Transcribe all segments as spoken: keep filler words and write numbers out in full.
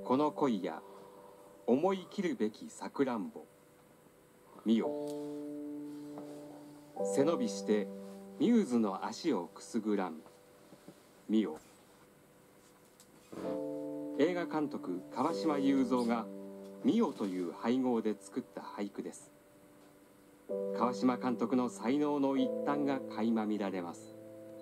この恋や思い切るべきさくらんぼ見よ、背伸びしてミューズの足をくすぐらん見よ。映画監督川島雄三が見よという配合で作った俳句です。川島監督の才能の一端が垣間見られます。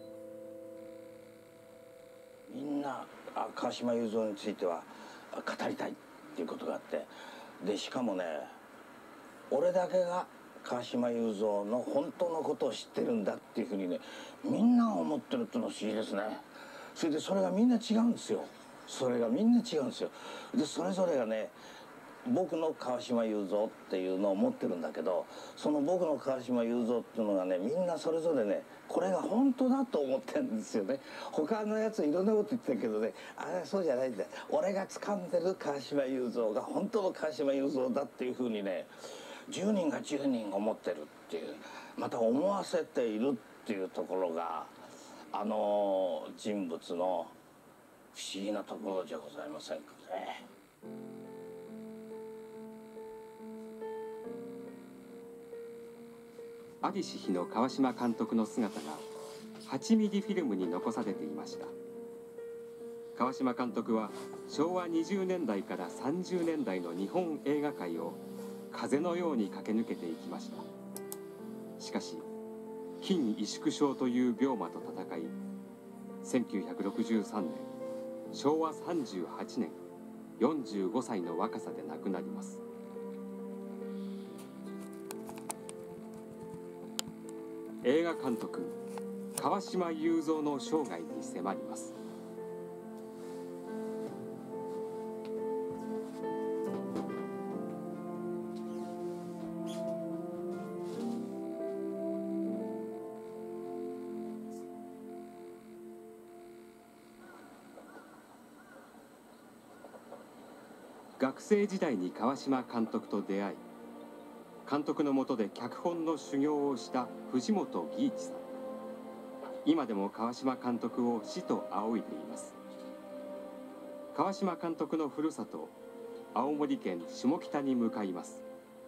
みんな川島雄三については語りたいっていうことがあって、でしかもね、俺だけが川島雄三の本当のことを知ってるんだっていうふうにね、みんな思ってるっていうのは不思議ですね。それでそれがみんな違うんですよ。それがみんな違うんですよ。でそれぞれがね、僕の川島雄三っていうのを持ってるんだけど、その僕の川島雄三っていうのがね、みんなそれぞれね、これが本当だと思ってるんですよね。他のやついろんなこと言ってるけどね、あれはそうじゃないんだよ。俺が掴んでる川島雄三が本当の川島雄三だっていうふうにね、じゅうにんがじゅうにん思ってるっていう、また思わせているっていうところがあの人物の不思議なところじゃございませんかね。 在りし日の川島監督の姿がはちミリフィルムに残されていました。川島監督はしょうわにじゅうねんだいからさんじゅうねんだいの日本映画界を風のように駆け抜けていきました。しかし筋萎縮症という病魔と闘い、せんきゅうひゃくろくじゅうさんねんしょうわさんじゅうはちねんよんじゅうごさいの若さで亡くなります。映画監督川島雄三の生涯に迫ります。学生時代に川島監督と出会い、監督の下で脚本の修行をした藤本義一さん。今でも川島監督を師と仰いでいます。川島監督のふるさと青森県下北に向かいます。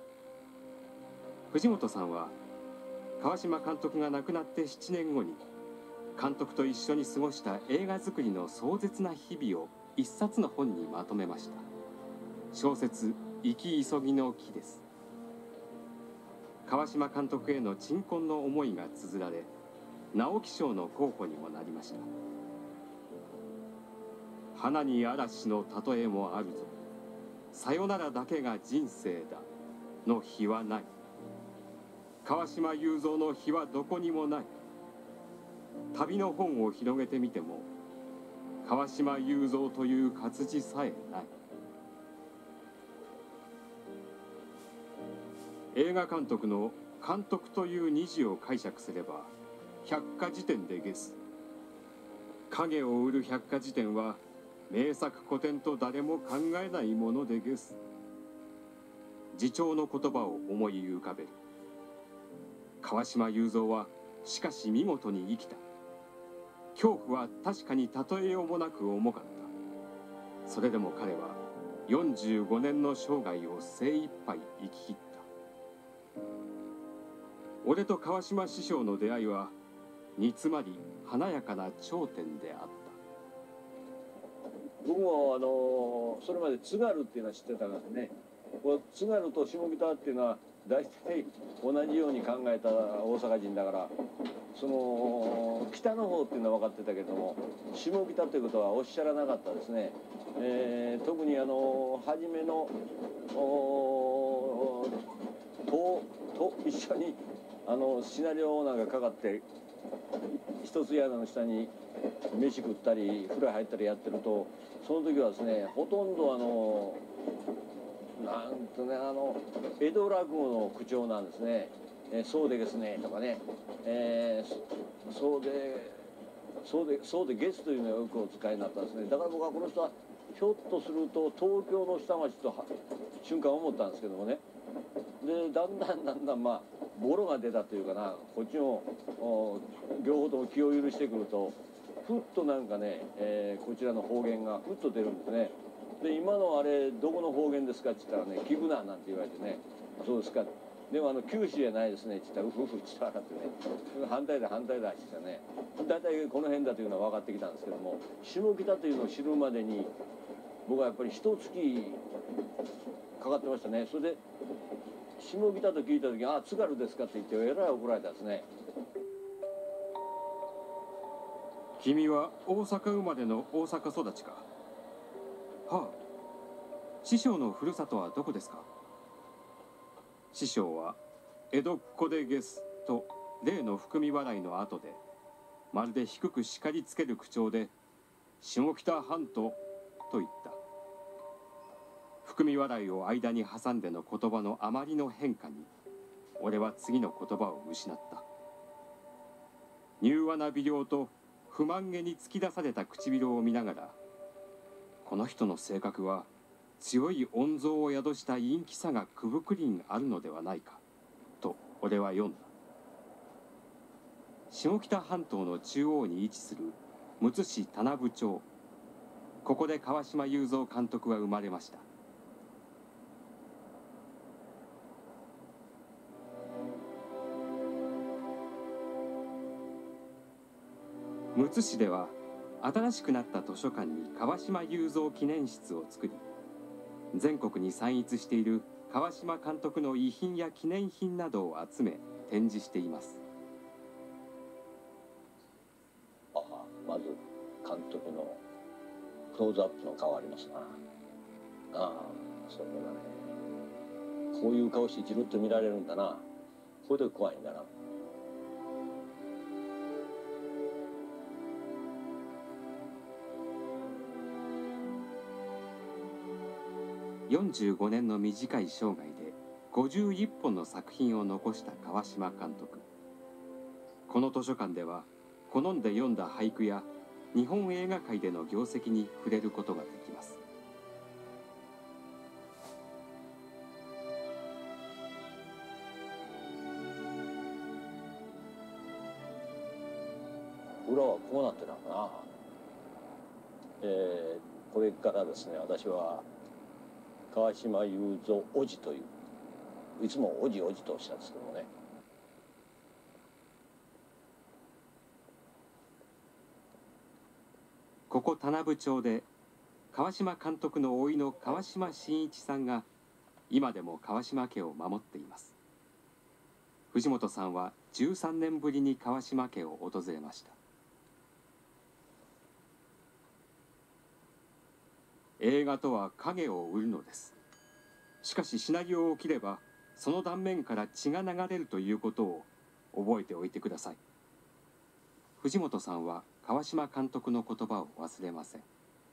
藤本さんは川島監督が亡くなってななねんごに監督と一緒に過ごした映画作りの壮絶な日々を一冊の本にまとめました。小説「生き急ぎの木」です。川島監督への鎮魂の思いが綴られ、直木賞の候補にもなりました。花に嵐の例えもあるぞ、さよならだけが人生だの日はない。川島雄三の日はどこにもない。旅の本を広げてみても川島雄三という活字さえない。映画監督の監督という二字を解釈すれば百科事典でゲス。影を売る百科事典は名作古典と誰も考えないものでゲス。自重の言葉を思い浮かべる。川島雄三はしかし見事に生きた。恐怖は確かに例えようもなく重かった。それでも彼はよんじゅうごねんの生涯を精一杯生き切った。俺と川島師匠の出会いは煮詰まり華やかな頂点であった。 僕もあのそれまで津軽っていうのは知ってたからね、これ津軽と下北っていうのは大体同じように考えた大阪人だから、その北の方っていうのは分かってたけども、下北ということはおっしゃらなかったですね。えー、特にあの初めのとと一緒にあのシナリオなんかかかって一つ屋根の下に飯食ったり風呂入ったりやってると、その時はですね、ほとんどあのなんとね、あの江戸落語の口調なんですね。えー、そうでですねとかね、えー、そうでそうでそうでゲスというのをよくお使いになったんですね。だから僕はこの人はひょっとすると東京の下町と瞬間思ったんですけどもね。でだんだんだんだんまあボロが出たというかな、こっちも両方とも気を許してくるとふっとなんかね、えー、こちらの方言がふっと出るんですね。 で今のあれどこの方言ですかって言ったらね「聞くな」なんて言われてね「そうですか」でもあの九州じゃないですねって言ったら「うふふ」って笑ってね反対だ反対だって言ったらね大体この辺だというのは分かってきたんですけども下北というのを知るまでに僕はやっぱり一月かかってましたね。それで下北と聞いた時「あ津軽ですか」って言ってえらい怒られたんですね。 君は大阪生まれの大阪育ちか。はあ。師匠のふるさとはどこですか。師匠は江戸っ子でゲスと例の含み笑いの後でまるで低く叱りつける口調で下北半島と言った。含み笑いを間に挟んでの言葉のあまりの変化に俺は次の言葉を失った。柔和な微量と不満げに突き出された唇を見ながらこの人の性格は強い温存を宿した陰気さがくぶくりんあるのではないかと俺は読んだ。下北半島の中央に位置するむつ市田名部町。ここで川島雄三監督は生まれました。むつ市では新しくなった図書館に川島雄三記念室を作り全国に散逸している川島監督の遺品や記念品などを集め展示しています。 あまず監督のクローズアップの顔ありますな。ああそれだね。こういう顔してじるっと見られるんだな。こういう時怖いんだな。 よんじゅうごねんの短い生涯でごじゅういっぽんの作品を残した川島監督。この図書館では好んで読んだ俳句や日本映画界での業績に触れることができます。 裏はこうなってたかな。えー、これからですね私は川島雄三おじといういつもおじおじとおっしゃるんですけどもね。 ここ田名部町で川島監督の甥の川島真一さんが今でも川島家を守っています。藤本さんはじゅうさんねんぶりに川島家を訪れました。映画とは影を売るのです。しかしシナリオを切ればその断面から血が流れるということを覚えておいてください。藤本さんは川島監督の言葉を忘れません。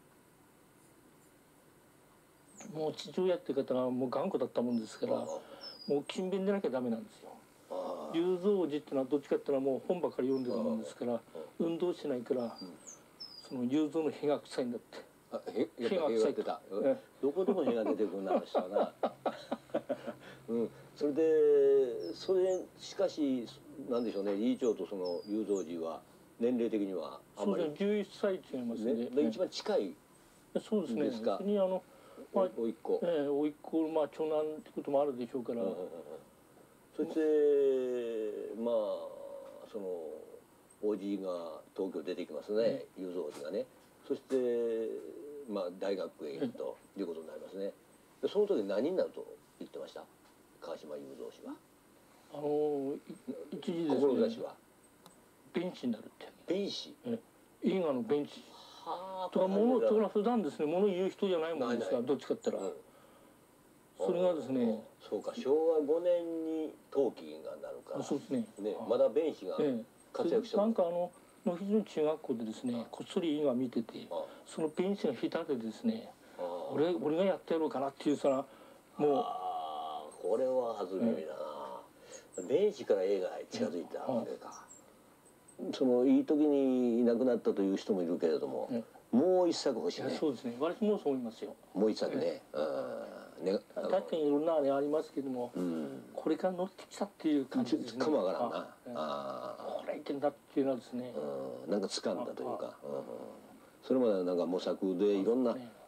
もう父親っていう方がもう頑固だったもんですからもう勤勉でなきゃダメなんですよ。雄三おじっていうのはどっちかっていうのはもう本ばかり読んでるもんですから運動しないからその雄三の屁が臭いんだって。 あへやっぱ屁が出た。どこでも屁が出てくるなあの人はな。うん、それでそれしかしなんでしょうね理事長とその雄三寺は年齢的にはあんまりそうですねじゅういっさい違いますね。 ねで一番近いそうですね。 ですか。 別にあのまあおいっ子。 ええおいっ子まあ長男ってこともあるでしょうから。 そしてまあそのおじが東京出てきますね雄三おじがね。そしてまあ大学へ行くということになりますね。でその時何になると言ってました川島雄三氏は。 あの一時ですね。 志は弁士になるって。 弁士。 映画の弁士。 はあ。 とか物とか普段ですね物言う人じゃないもんですからどっちかって言ったら。それがですね。 そうか昭和ごねんに陶器がなるから。 そうですね。 ねまだ弁士が活躍してる。 なんかあの野比の中学校でですねこっそり映画見ててその弁士が下手でですね俺俺がやってやろうかなっていうさもうこれは初耳だな。弁士から映画へ近づいたわけか。そのいい時にいなくなったという人もいるけれどももう一作欲しいね。 そうですね私もそう思いますよ。 もう一作ね。 確かにいろんなあれありますけどもこれから乗ってきたっていう感じですね。 かもわからんな。 これいけんだっていうのはですねなんか掴んだというかそれまでなんか模索でいろんな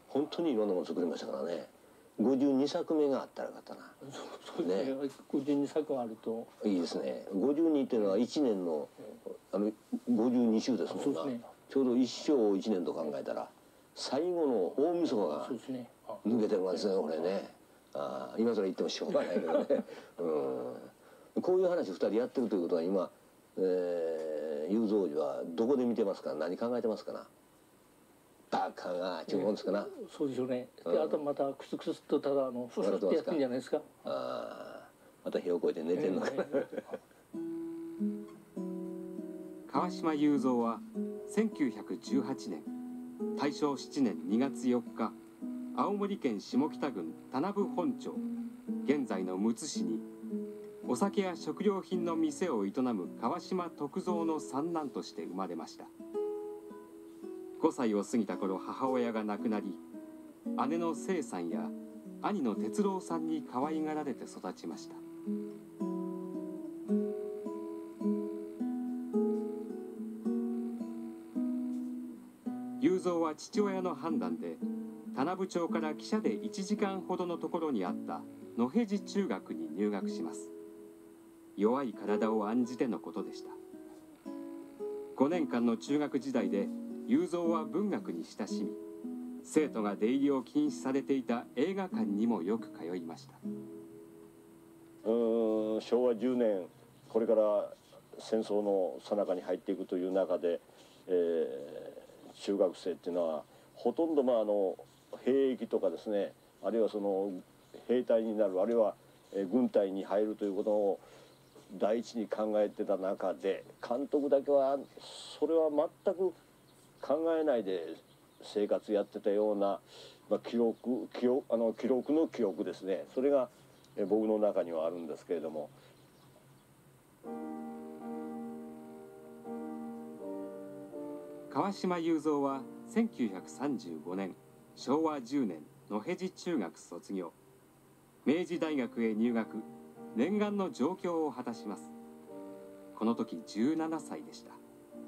本当にいろんなもの作りましたからね。ごじゅうにさくめがあったらよかったな。 そうですね。ごじゅうにさくあるといいですね。ごじゅうにっていうのはいちねんのあのごじゅうに週ですもんな。 ね、 ちょうど一生をいちねんと考えたら最後の大晦日が抜けてるわけですね、これね。ああ、今更言ってもしょうがないけどね。うん、こういう話ふたりやってるということは今、えー、雄三寺はどこで見てますか、何考えてますかな。バカが注文ですかな、 えー、そうでしょうね。で、うん、あとまたクスクスっとただあのふふってやってるんじゃないですか。 ああ、また火を越えて寝てんのかな。 川島雄三はせんきゅうひゃくじゅうはちねん大正しちねんにがつよっか、青森県下北郡田名部本町、現在のむつ市にお酒や食料品の店を営む川島徳三の三男として生まれました。ごさいを過ぎた頃、母親が亡くなり、姉の清さんや兄の哲郎さんに可愛がられて育ちました。雄三は父親の判断で田名部町から汽車でいちじかんほどのところにあった野辺地中学に入学します。弱い体を案じてのことでした。ごねんかんの中学時代で雄三は文学に親しみ、生徒が出入りを禁止されていた映画館にもよく通いました。 うーん、しょうわじゅうねん、これから戦争の最中に入っていくという中で、えー、中学生っていうのはほとんどまああの兵役とかですね、あるいはその兵隊になる、あるいは軍隊に入るということを第一に考えてた中で、監督だけはそれは全く考えないで生活やってたような、まあ、記録記憶あの記録の記憶ですね。それが僕の中にはあるんですけれども。 川島雄三はせんきゅうひゃくさんじゅうごねんしょうわじゅうねん野辺地中学卒業、明治大学へ入学、念願の上京を果たします。この時じゅうななさいでした。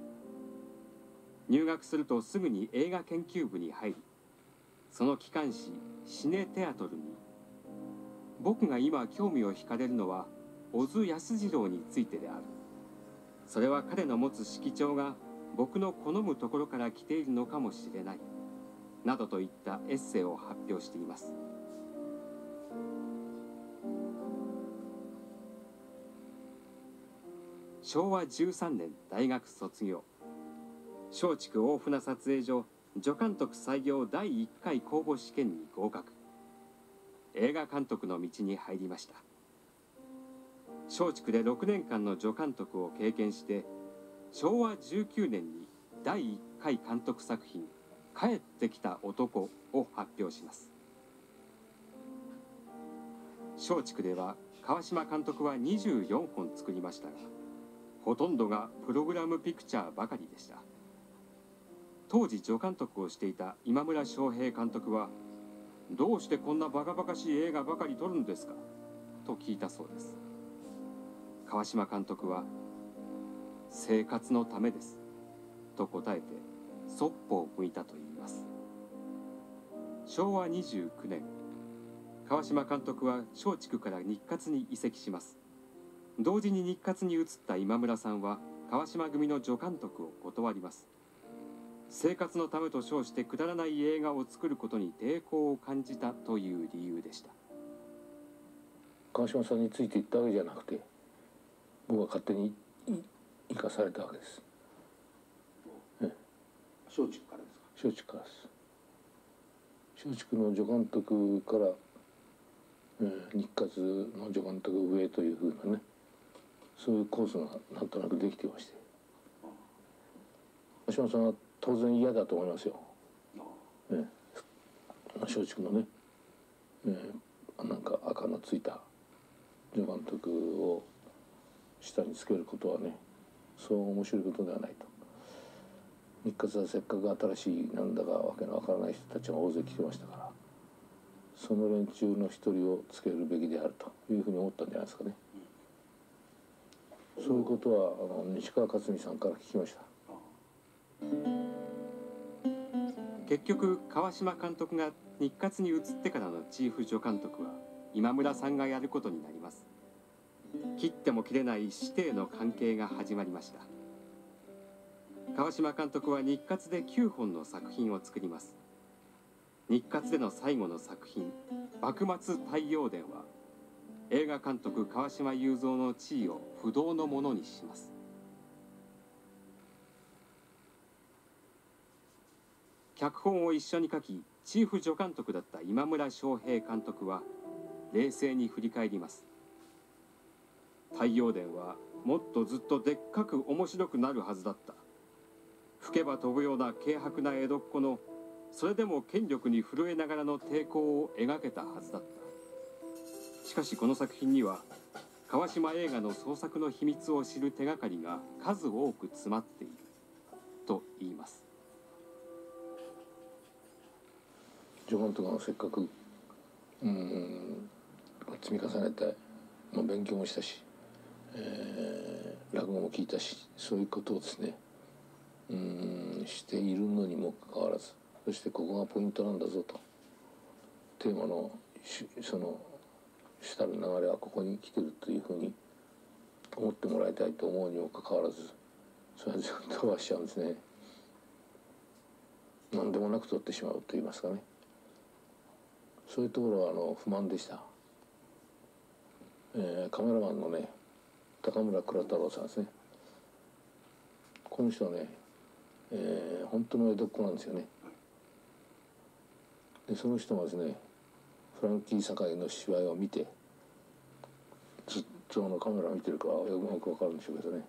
入学するとすぐに映画研究部に入り、その機関誌「シネテアトル」に「僕が今興味を惹かれるのは小津安二郎についてである。それは彼の持つ色調が僕の好むところから来ているのかもしれない」などといったエッセイを発表しています。しょうわじゅうさんねん大学卒業、松竹大船撮影所助監督採用だいいっかい公募試験に合格、映画監督の道に入りました。松竹でろくねんかんの助監督を経験して、しょうわじゅうきゅうねんにだいいっかい監督作品「帰ってきた男」を発表します。松竹では川島監督はにじゅうよんほん作りましたが、ほとんどがプログラムピクチャーばかりでした。当時助監督をしていた今村昌平監督は「どうしてこんなバカバカしい映画ばかり撮るんですか?」と聞いたそうです。川島監督は「生活のためです」と答えてそっぽを向いたといいます。しょうわにじゅうきゅうねん、川島監督は松竹から日活に移籍します。同時に日活に移った今村さんは川島組の助監督を断ります。生活のためと称してくだらない映画を作ることに抵抗を感じたという理由でした。 川島さんについていったわけじゃなくて、僕は勝手に生かされたわけです。 松竹からですか？ 松竹からです。松竹の助監督から、えー、日活の助監督上というふうなね、そういうコースがなんとなくできていまして、川島さんは当然嫌だと思いますよ。えー、松竹のね、えー、なんか赤のついた助監督を下につけることはね、そう面白いことではないと。日活はせっかく新しいなんだかわけのわからない人たちが大勢来てましたから、その連中の一人をつけるべきであるというふうに思ったんじゃないですかね。そういうことはあの西川勝美さんから聞きました。 結局川島監督が日活に移ってからのチーフ助監督は今村さんがやることになります。切っても切れない師弟の関係が始まりました。川島監督は日活できゅうほんの作品を作ります。日活での最後の作品「幕末太陽伝」は映画監督川島雄三の地位を不動のものにします。脚本を一緒に書きチーフ助監督だった今村昌平監督は冷静に振り返ります。太陽伝はもっとずっとでっかく面白くなるはずだった。吹けば飛ぶような軽薄な江戸っ子のそれでも権力に震えながらの抵抗を描けたはずだった。しかしこの作品には川島映画の創作の秘密を知る手がかりが数多く詰まっていると言います。 助監督がせっかくうん積み重ねて、まあ、勉強もしたし、えー、落語も聞いたし、そういうことをですねうんしているのにもかかわらず、そしてここがポイントなんだぞと、テーマのその主たる流れはここに来てるというふうに思ってもらいたいと思うにもかかわらず、それはずっと飛ばしちゃうんですね。何でもなく撮ってしまうと言いますかね、そういうところはあの不満でした。えー、カメラマンのね高村倉太郎さんですね。この人はね、えー、本当の江戸っ子なんですよね。でその人がですねフランキー堺の芝居を見て、ずっとあのカメラ見てるからよく分かるんでしょうけどね、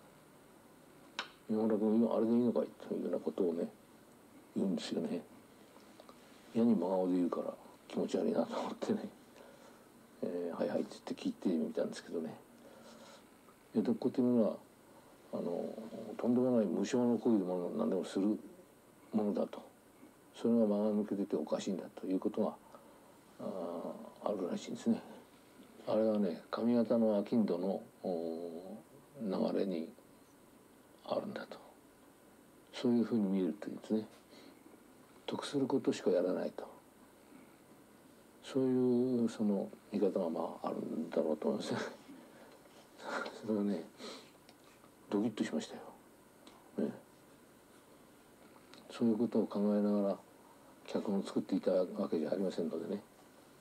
今村君今あれでいいのかいというようなことをね言うんですよね。嫌に真顔で言うから気持ち悪いなと思ってね、えー、はいはいって言って聞いてみたんですけどね、江戸っ子っていうのはあのとんでもない無償の行為でも何でもするものだと、それが間が抜けてておかしいんだということが あ, あるらしいんですね。あれはね上方の商人の流れにあるんだと、そういうふうに見えるというんですね。得することしかやらないと、そういうその見方がまああるんだろうと思いますね。それはねドキッとしましたよ、ね、そういうことを考えながら脚本を作っていたわけじゃありませんのでね、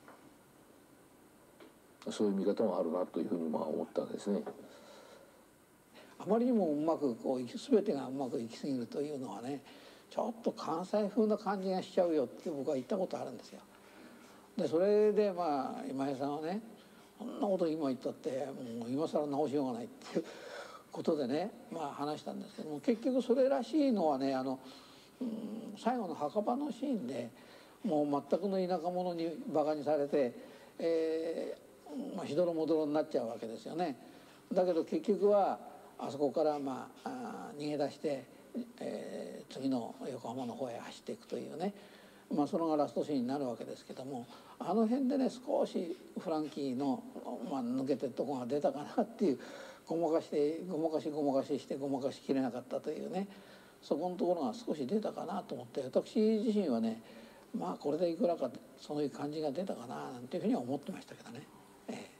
そういう見方もあるなというふうにまあ思ったわけですね。 あまりにもうまくこう全てがうまくいき過ぎるというのはね、ちょっと関西風な感じがしちゃうよって僕は言ったことあるんですよ。でそれでまあ今井さんはね、そんなこと今言ったってもう今更直しようがないっていうことでね、まあ話したんですけども、結局それらしいのはね、あの、うん、最後の墓場のシーンでもう全くの田舎者にバカにされて、えーまあ、しどろもどろになっちゃうわけですよね。だけど結局はあそこからまあ逃げ出して、えー、次の横浜の方へ走っていくというね、まあ、そのがラストシーンになるわけですけども、あの辺でね少しフランキーの、まあ、抜けてるとこが出たかなっていう、ごまかしてごまかしごまかししてごまかしきれなかったというね、そこのところが少し出たかなと思って、私自身はね、まあこれでいくらかそういう感じが出たかななんていうふうには思ってましたけどね。ええ、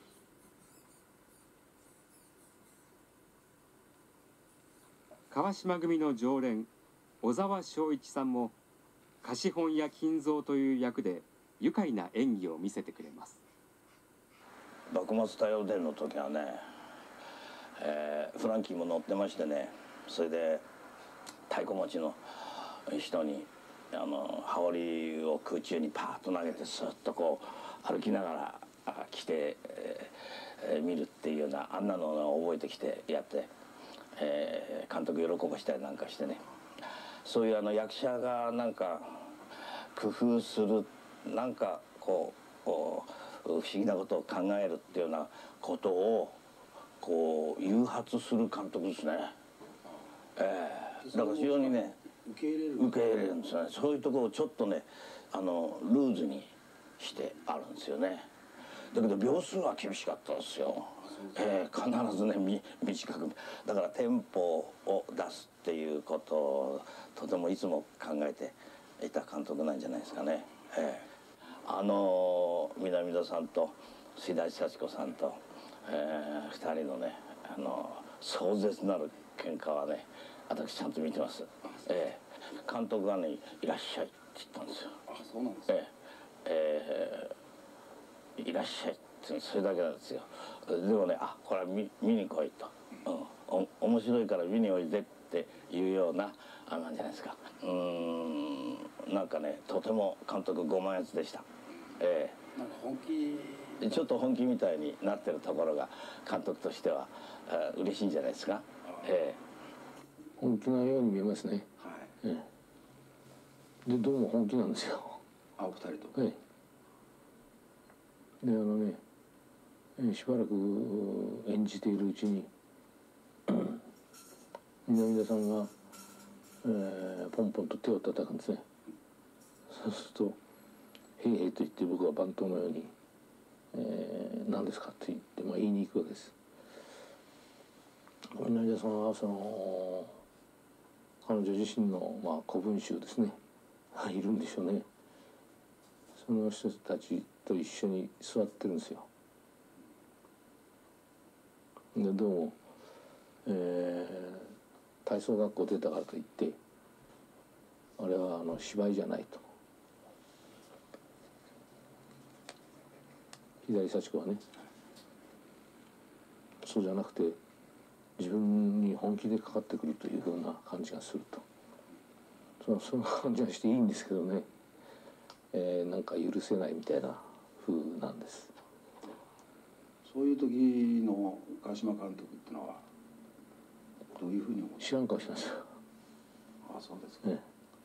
川島組の常連小沢昭一さんも貸本屋金蔵という役で愉快な演技を見せてくれます。 幕末太陽伝の時はね、えー、フランキーも乗ってましてね、それで太鼓持ちの人にあの羽織を空中にパーッと投げてスッとこう歩きながら来て、えー、見るっていうようなあんなのを覚えてきてやって、えー、監督喜ばしたりなんかしてね、そういうあの役者がなんか工夫する、なんかこう、こう不思議なことを考えるっていうようなことをこう誘発する監督ですね。えー、だから非常にね受け入れる受け入れるんですよね。そういうところをちょっとねあのルーズにしてあるんですよね。だけど秒数は厳しかったですよ。えー、必ずねみ短く、だからテンポを出すっていうことをとてもいつも考えていた監督なんじゃないですかね。ええ、あの南田さんと水田幸子さんと、えー、ふたりのね、あの壮絶なる喧嘩はね、私ちゃんと見てます。ええ、監督がね「いらっしゃい」って言ったんですよ。 あ、そうなんですか。 えええー、いらっしゃいってそれだけなんですよ。でもね、あ、これは 見, 見に来いと、うん、お面白いから見においでっていうようなあなんじゃないですか。うーん、なんかね、とても監督ご満悦でした。ええ、 なんか本気ちょっと本気みたいになってるところが監督としては、えー、嬉しいんじゃないですか。ええ、 本気なように見えますね。 はい。 ええ、でどうも本気なんですよ。 あ、お二人と。 はい。であのね、しばらく演じているうちに南田さんが、えー、ポンポンと手を叩くんですね。そうすると「へいへい」と言って僕は番頭のように「えー、何ですか?」と言って、まあ、言いに行くわけです。南田さんはその彼女自身の、まあ、古文集ですねいるんでしょうね。その人たちと一緒に座ってるんですよ。でどうも、えー、体操学校出たからといってあれはあの芝居じゃないと。左幸子はね、そうじゃなくて自分に本気でかかってくるというふうな感じがすると。そのその感じがしていいんですけどね、えー、なんか許せないみたいな風なんです。 そういう時の川島監督ってのはどういうふうに思う？ 知らん顔しますよ。 ああ、そうですか。 ええ、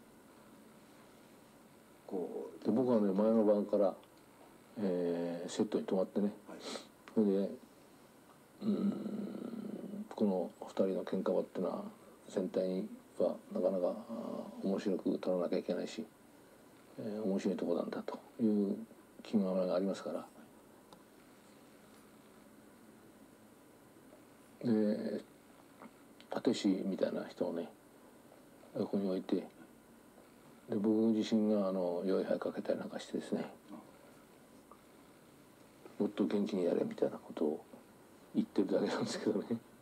こうで僕はね前の晩から、えー、セットに泊まってね、 はい、 それでうんこのふたりの喧嘩場っていうのは全体にはなかなか面白く撮らなきゃいけないし、えー、面白いとこなんだという気がありますから。で立石みたいな人をね横に置いて、で僕自身があの酔い杯かけたりなんかしてですね、もっと元気にやれみたいなことを言ってるだけなんですけどね。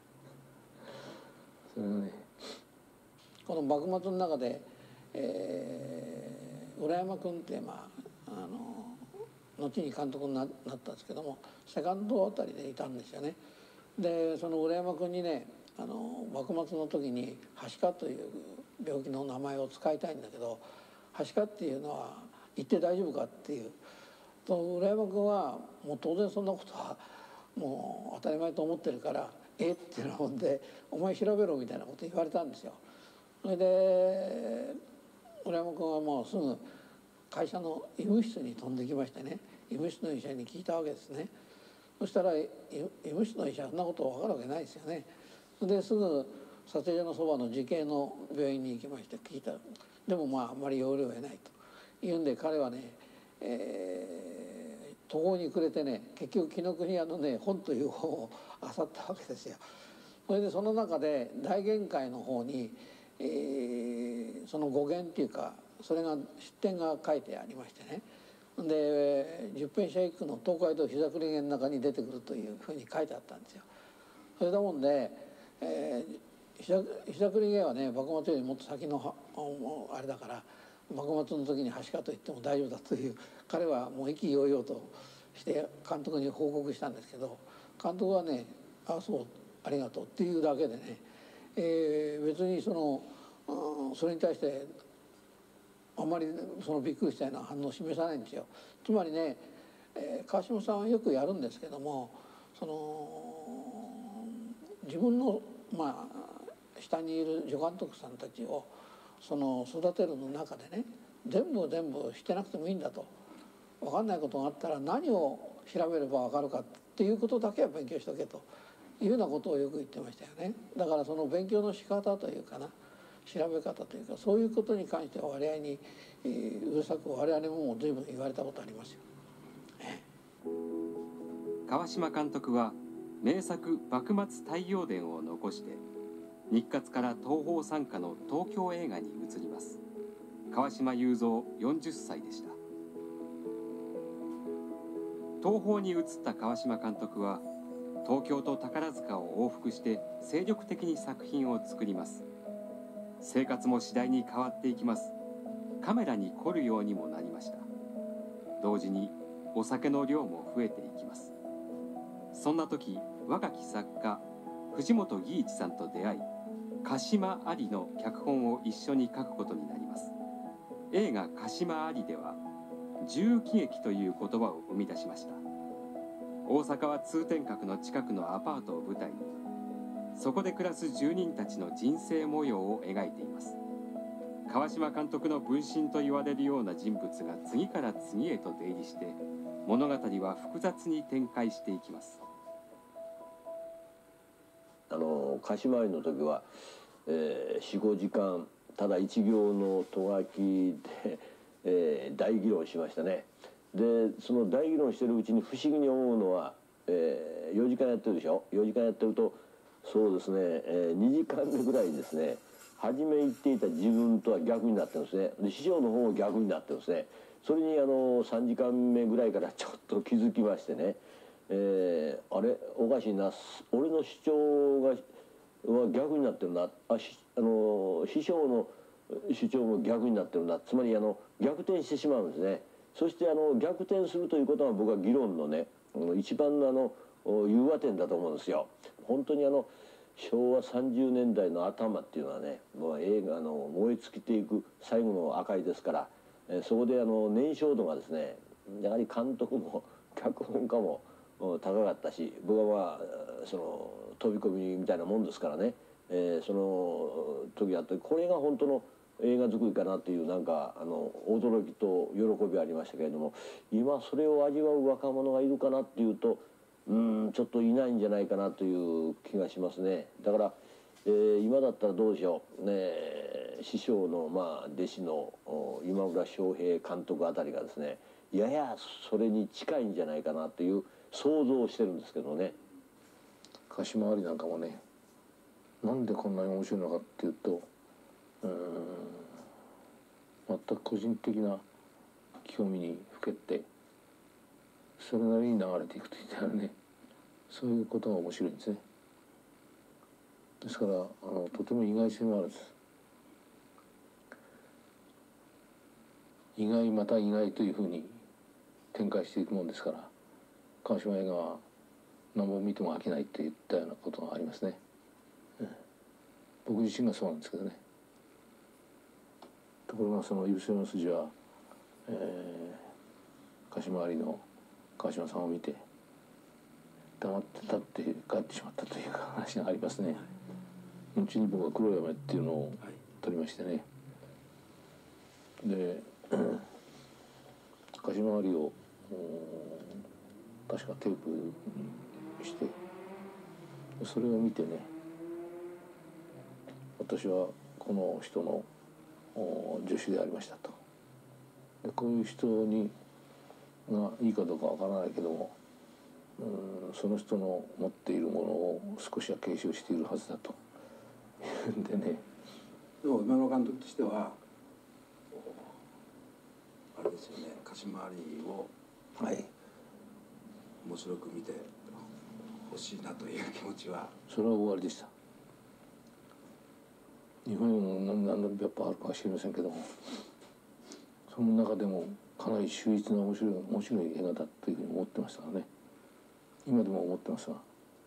それがね、 この幕末の中で、えー、浦山君ってまああの後に監督に な, なったんですけども、セカンドあたりでいたんですよね。でその浦山君にね、あの幕末の時にはしかという病気の名前を使いたいんだけど、はしかっていうのは言って大丈夫かっていうと、浦山君はもう当然そんなことはもう当たり前と思ってるから「えっ?」っていうので「お前調べろ」みたいなこと言われたんですよ。それで浦山君はもうすぐ会社の医務室に飛んできましてね、医務室の医者に聞いたわけですね。そしたら医務室の医者はそんなこと分かるわけないですよね。ですぐ撮影所のそばの慈恵の病院に行きまして聞いたら、でもまああんまり要領がないというんで、彼はね、えー、途方に暮れてね、結局紀伊国屋のね本という本を漁ったわけですよ。それでその中で大限界の方に、えー、その語源っていうかそれが出典が書いてありましてね、で十返舎一句の東海道膝栗毛の中に出てくるというふうに書いてあったんですよ。それだもんで、えー、膝栗毛はね幕末よりもっと先のあれだから、幕末の時にはしかと言っても大丈夫だという、彼はもう意気揚々として監督に報告したんですけど、監督はね「ああそうありがとう」っていうだけでね、えー、別にその、うん、それに対してあんまりそのびっくりしたような反応を示さないんですよ。つまりね、えー、川島さんはよくやるんですけども、その自分のまあ下にいる助監督さんたちをその育てるの中でね、全部全部してなくてもいいんだと、分かんないことがあったら何を調べれば分かるかっていうことだけは勉強しとけというようなことをよく言ってましたよね。だからその勉強の仕方というかな、調べ方というか、そういうことに関しては割合に、えー、うるさく我々ももう随分言われたことありますよ。ええ、川島監督は名作「幕末太陽伝」を残して日活から東宝傘下の東京映画に移ります。 川島雄三よんじゅっさいでした。東宝に移った川島監督は東京と宝塚を往復して精力的に作品を作ります。生活も次第に変わっていきます。カメラに凝るようにもなりました。同時にお酒の量も増えていきます。そんな時、若き作家藤本義一さんと出会い、鹿島ありの脚本を一緒に書くことになります。映画鹿島ありでは重喜劇という言葉を生み出しました。大阪は通天閣の近くのアパートを舞台に、そこで暮らす住人たちの人生模様を描いています。川島監督の分身と言われるような人物が次から次へと出入りして、物語は複雑に展開していきます。 あの鹿島ありの時は、えー、よん、ごじかんただ一行のとがきで、えー、大議論しましたね。でその大議論してるうちに不思議に思うのは、えー、よじかんやってるでしょ。よじかんやってるとそうですね、えー、にじかんめぐらいにですね、初め言っていた自分とは逆になってるんですね。で師匠の方も逆になってるんですね。それにあのさんじかんめぐらいからちょっと気づきましてね、えー、あれおかしいな、俺の主張がは逆になってるな、あしあの師匠の主張も逆になってるな、つまりあの逆転してしまうんですね。そしてあの逆転するということは僕は議論のね一番のあの融和点だと思うんですよ。本当にあのしょうわさんじゅうねんだいの頭っていうのはね、もう映画の燃え尽きていく最後の赤いですから、えそこであの燃焼度がですね、やはり監督も脚本家も高かったし、僕はまあその飛び込みみたいなもんですからね、えー、その時あってこれが本当の映画作りかなというなんかあの驚きと喜びはありましたけれども、今それを味わう若者がいるかなっていうと、うんちょっといないんじゃないかなという気がしますね。だから、えー、今だったらどうでしょう、ね、師匠のまあ弟子の今村昌平監督あたりがですね、ややそれに近いんじゃないかなという想像をしてるんですけどね。 鹿島ありなんかもね、なんでこんなに面白いのかっていうと、うーん全く個人的な興味にふけてそれなりに流れていくといったらね、そういうことが面白いんですね。ですからあのとても意外性もあるんです。意外また意外というふうに展開していくもんですから、川島映画は何本見ても飽きないといったようなことがありますね。うん、僕自身がそうなんですけどね。ところがその「いぶせの筋は」えー、鹿島ありの川島さんを見て黙ってたって帰ってしまったという話がありますね。後に僕は黒山っていうのを撮りましてね、で鹿島ありを確かテープにしてそれを見てね、私はこの人の助手でありましたと。でこういう人にがいいかどうかわからないけども、うんその人の持っているものを少しは継承しているはずだというんでね。 でも今村監督としてはあれですよね、鹿島ありをはい面白く見てほしいなという気持ちは。 それは終わりでした。日本にも何何百本あるかは知りませんけども、その中でもかなり秀逸な面白い面白い映画だというふうに思ってましたからね。今でも思ってますが、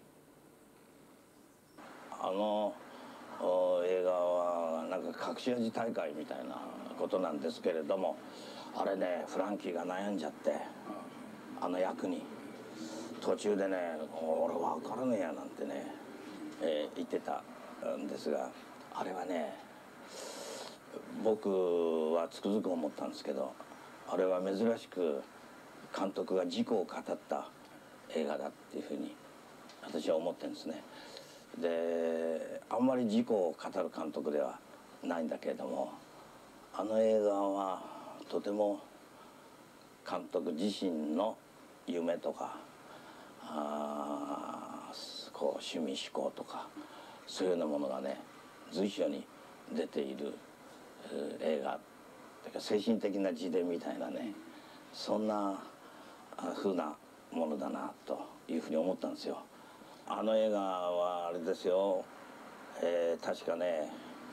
あの映画はなんか隠し味大会みたいなことなんですけれども、あれねフランキーが悩んじゃってあの役に途中でね「俺分からねえや」なんてね、えー、言ってたんですが、あれはね僕はつくづく思ったんですけど、あれは珍しく監督が自己を語った映画だっていうふうに私は思ってるんですね。であんまり自己を語る監督ではないんだけれども、あの映画はとても監督自身の夢とかあこう趣味思考とかそういうようなものがね随所に出ている映画精神的な自伝みたいなね、そんな風なものだなというふうに思ったんですよ。あの映画はあれですよ、えー、確かね、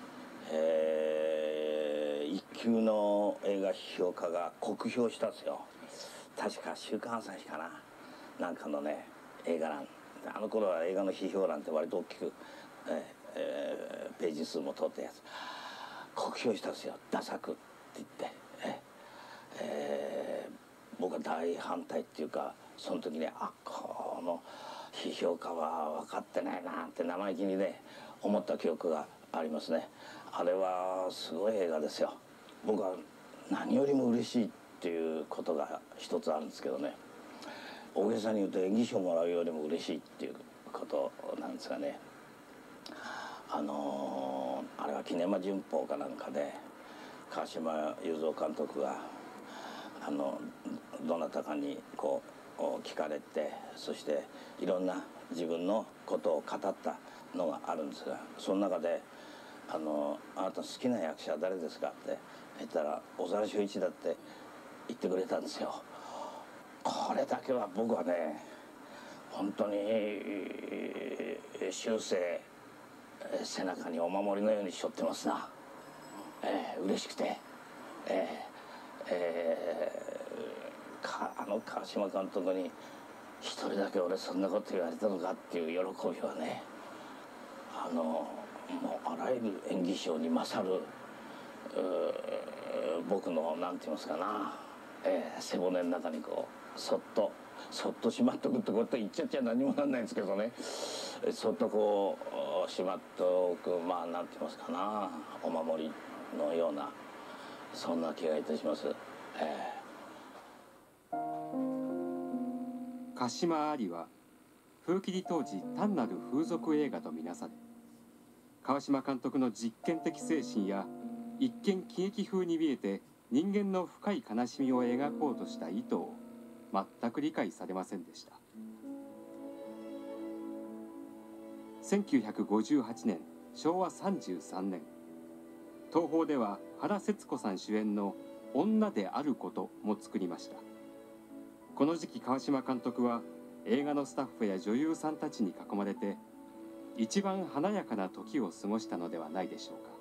えー、一級の映画批評家が酷評したんですよ。確か「週刊朝日」かな、なんかのね映画欄、あの頃は映画の批評欄って割と大きく、えーえー、ページ数も取ったやつ酷評したんですよ。ダ作って言って、ええー、僕は大反対っていうか、その時にあこの批評家は分かってないなって生意気にね思った記憶がありますね。あれはすごい映画ですよ。僕は何よりも嬉しいっていうことが一つあるんですけどね、大げさに言うと演技賞もらうよりも嬉しいっていうことなんですがね、あのー、あれはキネマ旬報かなんかで川島雄三監督があのどなたかにこう聞かれて、そしていろんな自分のことを語ったのがあるんですが、その中で「あのあなた好きな役者は誰ですか?」って言ったら「小沢昭一だ」って言ってくれたんですよ。これだけは僕はね本当に終生背中にお守りのように背負ってますな。えー、嬉しくて、えーえー、かあの川島監督に一人だけ俺そんなこと言われたのかっていう喜びはね、あのもうあらゆる演技賞に勝る僕のなんて言いますかな、えー、背骨の中にこうそっとそっとしまっとくってこと言っちゃっちゃ何もなんないんですけどね、そっとこうしまっておく、まあなんて言いますかな、お守りのようなそんな気がいたします。えー、鹿島ありは風切り当時単なる風俗映画とみなされ、川島監督の実験的精神や一見喜劇風に見えて人間の深い悲しみを描こうとした意図を全く理解されませんでした。せんきゅうひゃくごじゅうはちねんしょうわさんじゅうさんねん、東宝では原節子さん主演の「女であること」も作りました。この時期川島監督は映画のスタッフや女優さんたちに囲まれて一番華やかな時を過ごしたのではないでしょうか。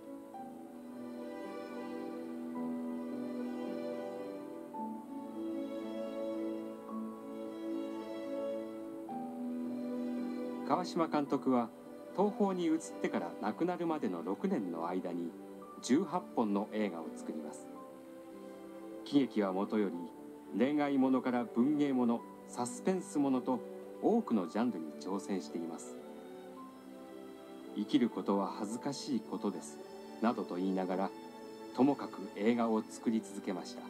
川島監督は東宝に移ってから亡くなるまでのろくねんの間にじゅうはっぽんの映画を作ります。喜劇はもとより恋愛ものから文芸もの、サスペンスものと多くのジャンルに挑戦しています。生きることは恥ずかしいことですなどと言いながら、ともかく映画を作り続けました。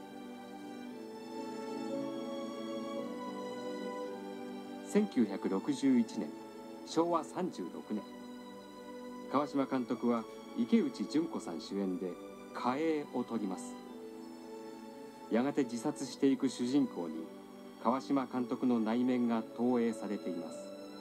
せんきゅうひゃくろくじゅういちねんしょうわさんじゅうろくねん、川島監督は池内淳子さん主演で「花影」を撮ります。やがて自殺していく主人公に川島監督の内面が投影されています。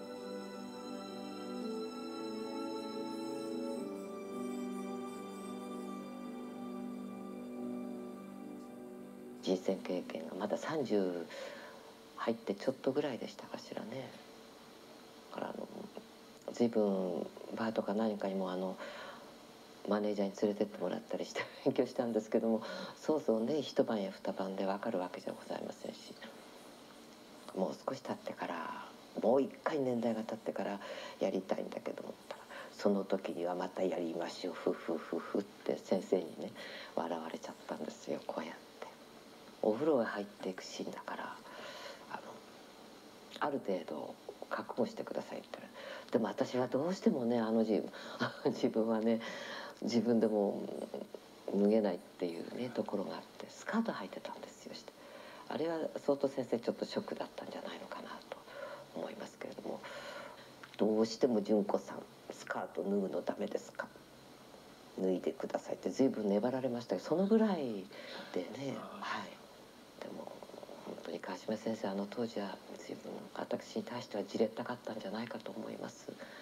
人生経験がまださんじゅう入ってちょっとぐらいでしたかしらね。だからあの随分バーとか何かにもあのマネージャーに連れてってもらったりして勉強したんですけども、そうそうね一晩や二晩で分かるわけじゃございませんし、もう少し経ってからもう一回年代が経ってからやりたいんだけどもったら、その時にはまたやりましょうふふふふって先生にね笑われちゃったんですよ。こうやってお風呂へ入っていくシーンだから、あのある程度覚悟してくださいって言ったら、でも私はどうしてもねあの自分自分はね自分でも脱げないっていうねところがあって、スカート履いてたんですよ。してあれは相当先生ちょっとショックだったんじゃないのかなと思いますけれども、どうしても純子さんスカート脱ぐのダメですか、脱いでくださいって随分粘られましたけど、そのぐらいでね、はい。でも本当に川島先生あの当時は随分私に対してはじれったかったんじゃないかと思います。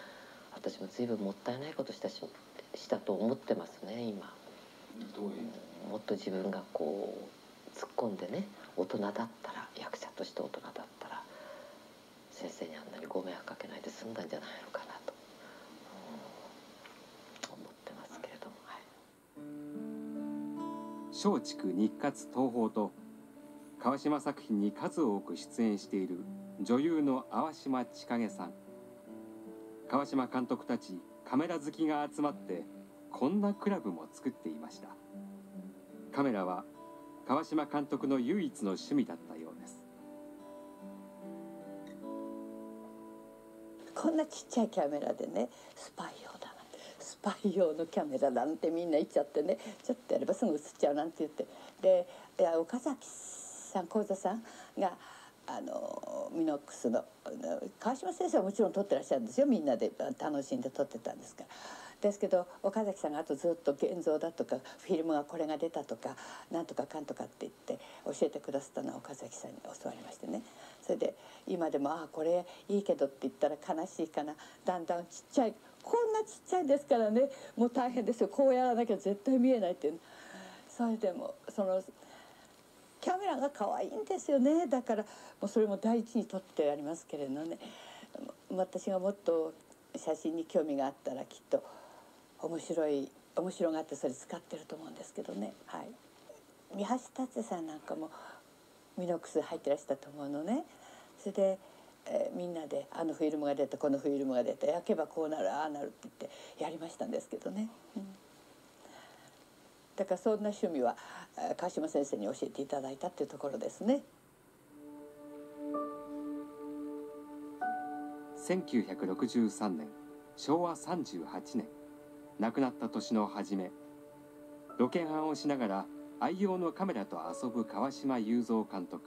私も随分もったいないことしたししたと思ってますね今。 どういうもっと自分がこう突っ込んでね、大人だったら、役者として大人だったら先生にあんなにご迷惑かけないで済んだんじゃないのかなと、うん、思ってますけれども、 はい、松竹日活東宝と川島作品に数多く出演している女優の淡島千景さん。川島監督たちカメラ好きが集まってこんなクラブも作っていました。カメラは川島監督の唯一の趣味だったようです。 こんなちっちゃいキャメラでね、スパイ用だなんて、スパイ用のキャメラなんてみんな言っちゃってね、ちょっとやればすぐ映っちゃうなんて言って、でいや岡崎さん、幸座さんがあのミノックスの川島先生はもちろん撮ってらっしゃるんですよ。みんなで楽しんで撮ってたんですから。ですけど岡崎さんがあとずっと現像だとかフィルムがこれが出たとかなんとかかんとかって言って教えてくださったのは岡崎さんに教わりましてね。それで今でも「ああこれいいけど」って言ったら悲しいかな、だんだんちっちゃい、こんなちっちゃいですからね、もう大変ですよ、こうやらなきゃ絶対見えないっていう。それでもそのキャメラが可愛いんですよね。だからもうそれも第一に撮ってありますけれどね、私がもっと写真に興味があったらきっと面白い面白がってそれ使ってると思うんですけどね。はい、三橋達也さんなんかもミノックス入ってらしたと思うのね。それで、えー、みんなであのフィルムが出たこのフィルムが出た、焼けばこうなるああなるって言ってやりましたんですけどね。うん、だからそんな趣味は川島先生に教えていただいたっていうところですね。 せんきゅうひゃくろくじゅうさんねん、しょうわさんじゅうはちねん、亡くなった年の初め、ロケハンをしながら愛用のカメラと遊ぶ川島雄三監督。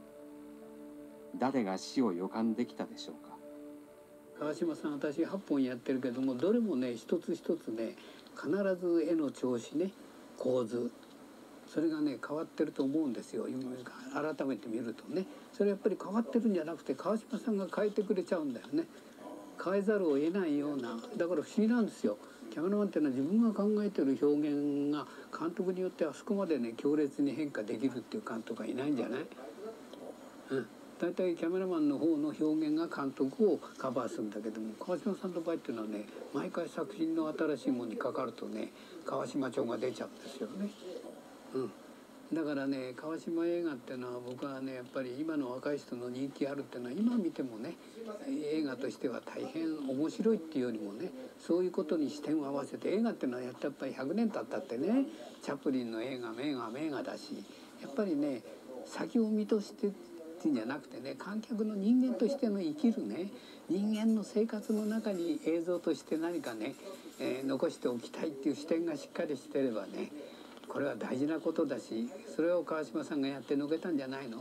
誰が死を予感できたでしょうか。 川島さん、私はっぽんやってるけども、どれもね一つ一つね必ず絵の調子ね、構図、それがね変わってると思うんですよ。今改めて見るとね、それやっぱり変わってるんじゃなくて川島さんが変えてくれちゃうんだよね。変えざるを得ないような、だから不思議なんですよ。キャメラマンっていうのは自分が考えてる表現が監督によってあそこまでね強烈に変化できるっていう監督がいないんじゃない？うん。大体キャメラマンの方の表現が監督をカバーするんだけども、川島さんの場合っていうのはね、毎回作品の新しいものにかかるとね川島調が出ちゃうんですよね。うん。だからね川島映画っていうのは僕はねやっぱり今の若い人の人気あるっていうのは今見てもね映画としては大変面白いっていうよりもね、そういうことに視点を合わせて、映画っていうのはやっぱりひゃくねん経ったってね、チャップリンの映画名画名画だし、やっぱりね先を見通してっていうんじゃなくてね、観客の人間としての生きるね人間の生活の中に映像として何かね、えー、残しておきたいっていう視点がしっかりしてればね、これは大事なことだし、それを川島さんがやってのけたんじゃないの？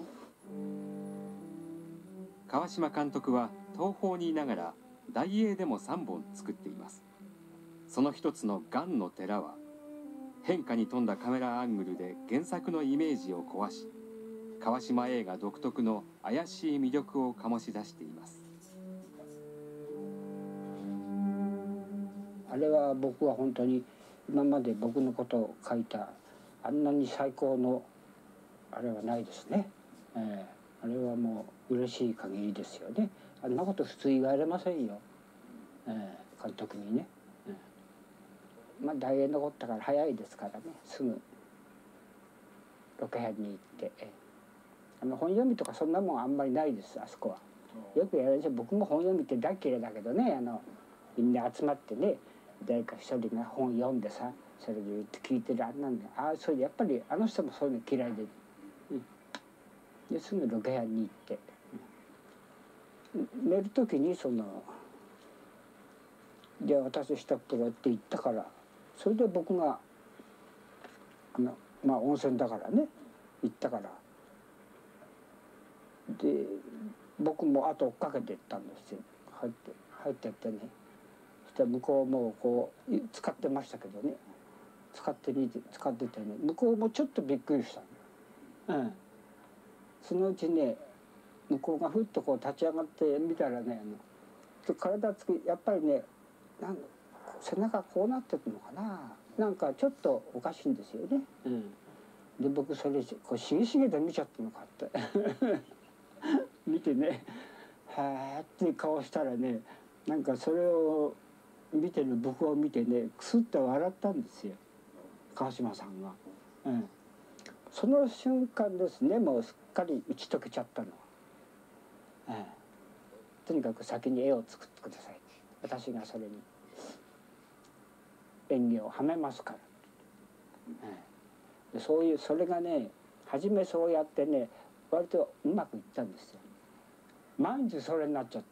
川島監督は東宝にいながら大映でもさんぼん作っています。その一つのガンの寺は変化に富んだカメラアングルで原作のイメージを壊し、川島映画独特の怪しい魅力を醸し出しています。 あれは僕は本当に今まで僕のことを書いたあんなに最高のあれはないですね。えー、あれはもう嬉しい限りですよね。あんなこと普通言われませんよ、えー、監督にね。えー、まあ大映残ったから早いですからね、すぐロケ班に行って、えー、あの本読みとかそんなもんあんまりないです、あそこは。よくやるんですよ。僕も本読みって大嫌いだけどね、あのみんな集まってね、誰か一人が本読んでさ、それで言って聞いてるあんなんで、ああそれでやっぱりあの人もそういうの嫌いで、うん、ですぐロケ班に行って、うん、寝る時にその「じゃあ私一袋」って言ったから、それで僕があのまあ温泉だからね行ったから、で僕もあと追っかけて行ったんですよ。入って入ってってね、そしたら向こうもこう使ってましたけどね、使ってみて使っててね、向こうもちょっとびっくりしたの。うん、そのうちね向こうがふっとこう立ち上がってみたらね、あの体つきやっぱりね、なん背中こうなってるのかな、なんかちょっとおかしいんですよね。うん、 で僕それこうしげしげと見ちゃったのかって見てねはあっていう顔したらね、なんかそれを見てる僕を見てねクスッと笑ったんですよ川島さんが、うん、その瞬間ですね、もうすっかり打ち解けちゃったのは、うん、とにかく先に絵を作ってください、私がそれに演技をはめますから、うん、でそういうそれがね初めそうやってね割とうまくいったんですよ。毎日それになっちゃった、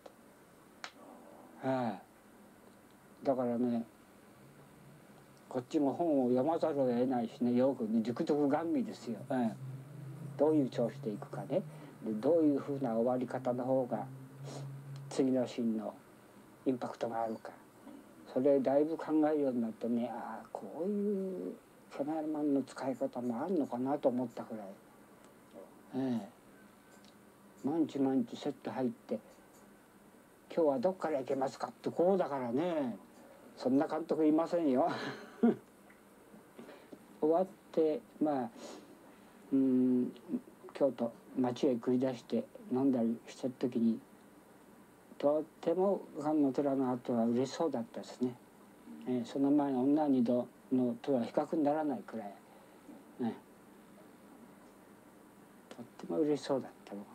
はい、だからねこっちも本を読まざるを得ないしね、よくね熟読眼味ですよ、うん、どういう調子でいくかね、でどういうふうな終わり方の方が次のシーンのインパクトがあるか、それだいぶ考えるようになってね、ああこういうカメラマンの使い方もあるのかなと思ったくらい、ええ、毎日毎日セット入って「今日はどっから行けますか?」ってこうだからね、そんな監督いませんよ終わってまあうん京都町へ繰り出して飲んだりしてる時にとっても菅の寺の後は嬉しそうだったですね、えー、その前の女二度のとは比較にならないくらい、ね、とっても嬉しそうだったの。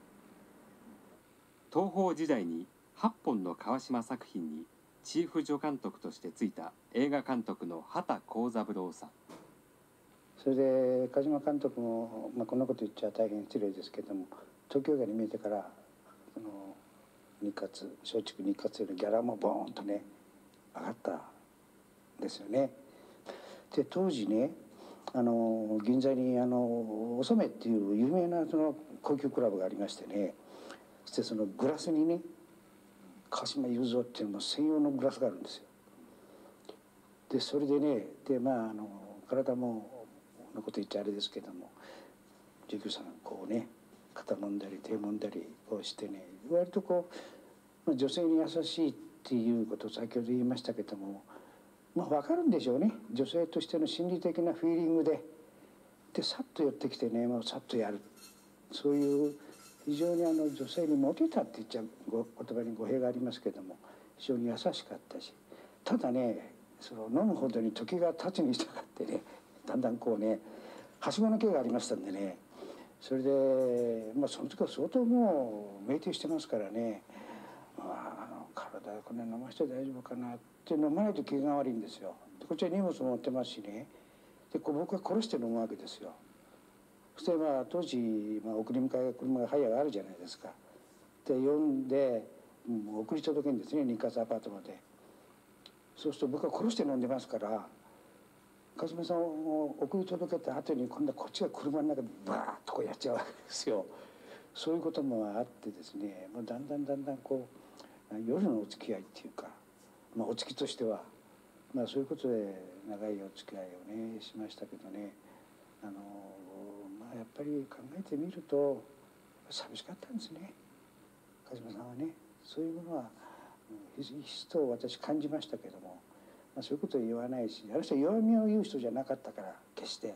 東宝時代にはっぽんの川島作品にチーフ助監督としてついた映画監督の畑幸三郎さん。 それで川島監督も、まあ、こんなこと言っちゃ大変失礼ですけども、東京映画に見えてからその日活松竹日活よりギャラもボーンとね上がったんですよね。で当時ねあの銀座にあのお染っていう有名なその高級クラブがありましてね、そしてそのグラスにね川島雄三っていうの専用のグラスがあるんですよ。でそれでねでまああの体ものこと言っちゃあれですけども、ジェキューさんこうね肩もんだり手もんだりこうしてね、割とこう、まあ、女性に優しいっていうことを先ほど言いましたけども、まあ分かるんでしょうね、女性としての心理的なフィーリングででさっと寄ってきてね、もうさっとやる、そういう非常にあの女性にモテたって言っちゃうご言葉に語弊がありますけども、非常に優しかったし、ただねその飲むほどに時が経つに従ってねだんだんこうねはしごの刑がありましたんでね、それでまあその時は相当もう酩酊してますからね、まあ、あの体これ飲まして大丈夫かなって飲まないと気が悪いんですよ。でこっちは荷物も持ってますしね、でこう僕は殺して飲むわけですよ。そしてまあ当時、まあ、送り迎えが車が早があるじゃないですか。で呼んでもう送り届けるんですね、日活アパートまで。そうすると僕は殺して飲んでますから川島さんを送り届けた後に今度はこっちが車の中でバーッとこうやっちゃうわけですよ。そういうこともあってですね、もうだんだんだんだんこう夜のお付き合いっていうか、まあ、お付きとしては、まあ、そういうことで長いお付き合いをねしましたけどね、あの、まあ、やっぱり考えてみると寂しかったんですね、川島さんはね。そういうものはひしひしと私感じましたけども、まあ、そういうことを言わないし、あの人は弱みを言う人じゃなかったから決して。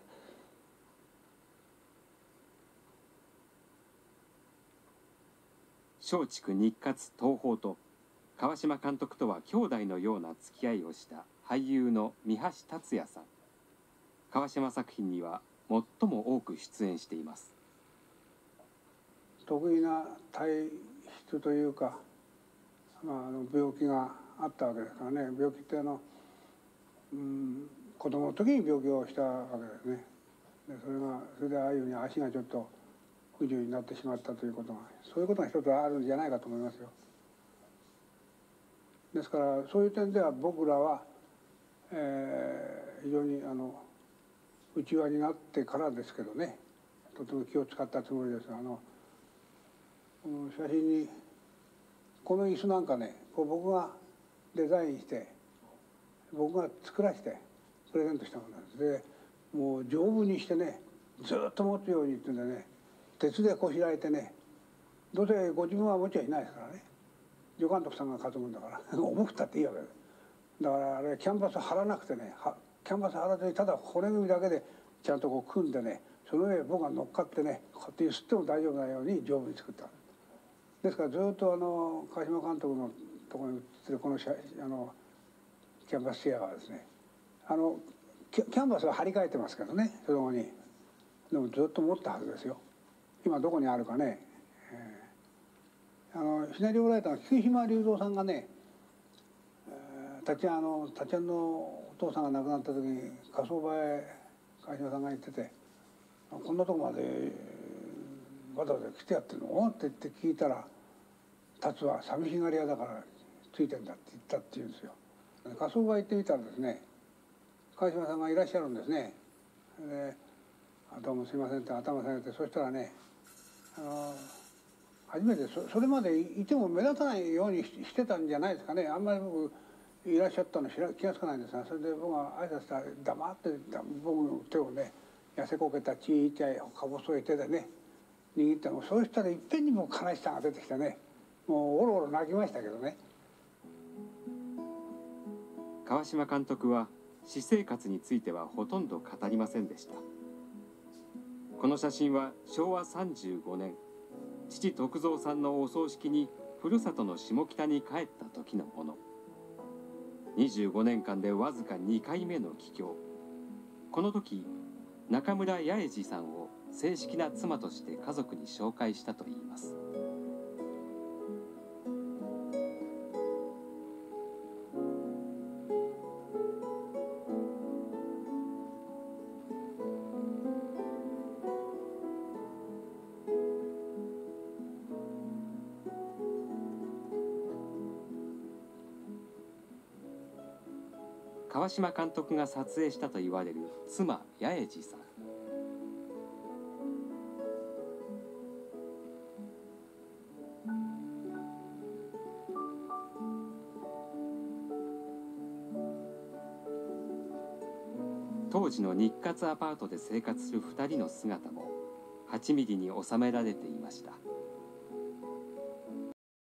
松竹日活東宝と川島監督とは兄弟のような付き合いをした俳優の三橋達也さん。川島作品には最も多く出演しています。 得意な体質というか、まあ、あの病気があったわけですからね。病気ってあの、うん、子供の時に病気をしたわけですね。でそれがそれでああいうふうに足がちょっと不自由になってしまったということが、そういうことが一つあるんじゃないかと思いますよ。ですからそういう点では僕らは、えー、非常にあの内輪になってからですけどね、とても気を使ったつもりです。あのこの写真にこの椅子なんかね、こう僕がデザインして僕が作らせてプレゼントしたものなんです。でもう丈夫にしてねずっと持つようにっていうんでね、鉄でこしらえてね、どうせご自分は持っちゃいないですからね、助監督さんが担ぐんだから重くたっていいわけです。だからあれキャンバス貼らなくてね、キャンバス貼らずにただ骨組みだけでちゃんとこう組んでね、その上僕が乗っかってね、こうやって揺すっても大丈夫なように丈夫に作った。ですからずっとあの川島監督のところに映ってるこのあのキャンバスチェアはですね、あのキャンバスは張り替えてますけどね、そこに。でもずっと持ったはずですよ。今どこにあるかね。えー、あのシナリオライターの菊島隆三さんがね、えー、立ちあの立ち会いのお父さんが亡くなった時に火葬場へ川島さんが行ってて「こんなとこまでわざわざ来てやってるの?」って言って聞いたら「達は寂しがり屋だからついてんだ」って言ったって言うんですよ。火葬場行ってみたらですね、川島さんがいらっしゃるんですね。で「どうもすいません」って頭下げて、そしたらね、あの初めて そ, それまでいても目立たないようにしてたんじゃないですかね。あんまり僕いらっしゃったの知ら気が付かないんですが、それで僕が挨拶したら黙って僕の手をね、痩せこけたちいちゃいか細い手でね握ったの。そうしたらいっぺんにも悲しさが出てきてね、もうおろおろ泣きましたけどね。 川島監督は私生活についてはほとんど語りませんでした。この写真はしょうわさんじゅうごねん、父徳蔵さんのお葬式にふるさとの下北に帰った時のもの。にじゅうごねんかんでわずかにかいめの帰郷。この時中村八重次さんを正式な妻として家族に紹介したといいます。川島監督が撮影したと言われる妻八重次さん。当時の日活アパートで生活するふたりの姿もはちミリに収められていました。